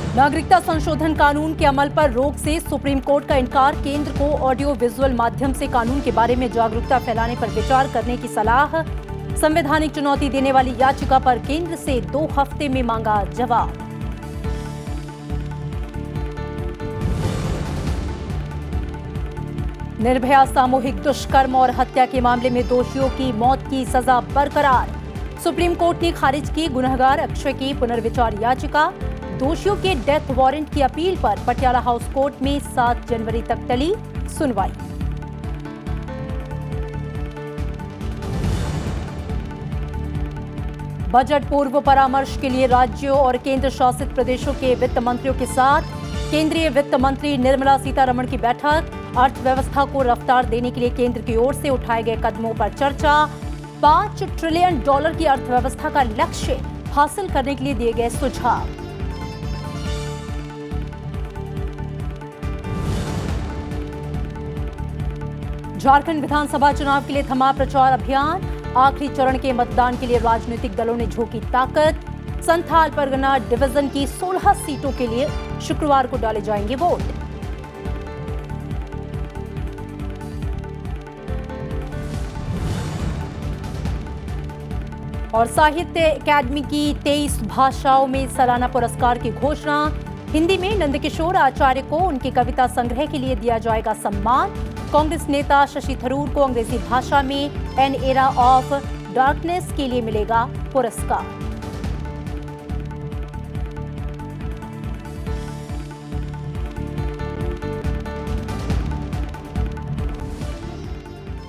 नागरिकता संशोधन कानून के अमल पर रोक से सुप्रीम कोर्ट का इनकार। केंद्र को ऑडियो विजुअल माध्यम से कानून के बारे में जागरूकता फैलाने पर विचार करने की सलाह। संवैधानिक चुनौती देने वाली याचिका पर केंद्र से 2 हफ्ते में मांगा जवाब। निर्भया सामूहिक दुष्कर्म और हत्या के मामले में दोषियों की मौत की सजा बरकरार। सुप्रीम कोर्ट ने खारिज की गुनहगार अक्षय की पुनर्विचार याचिका। दोषियों के डेथ वारंट की अपील पर पटियाला हाउस कोर्ट में 7 जनवरी तक टली सुनवाई। बजट पूर्व परामर्श के लिए राज्यों और केंद्र शासित प्रदेशों के वित्त मंत्रियों के साथ केंद्रीय वित्त मंत्री निर्मला सीतारमण की बैठक। अर्थव्यवस्था को रफ्तार देने के लिए केंद्र की ओर से उठाए गए कदमों पर चर्चा। $5 ट्रिलियन की अर्थव्यवस्था का लक्ष्य हासिल करने के लिए दिए गए सुझाव। झारखंड विधानसभा चुनाव के लिए थमा प्रचार अभियान। आखिरी चरण के मतदान के लिए राजनीतिक दलों ने झोंकी ताकत। संथाल परगना डिवीजन की 16 सीटों के लिए शुक्रवार को डाले जाएंगे वोट। और साहित्य अकादमी की 23 भाषाओं में सालाना पुरस्कार की घोषणा। हिंदी में नंदकिशोर आचार्य को उनकी कविता संग्रह के लिए दिया जाएगा सम्मान। कांग्रेस नेता शशि थरूर को अंग्रेजी भाषा में एन एरा ऑफ डार्कनेस के लिए मिलेगा पुरस्कार।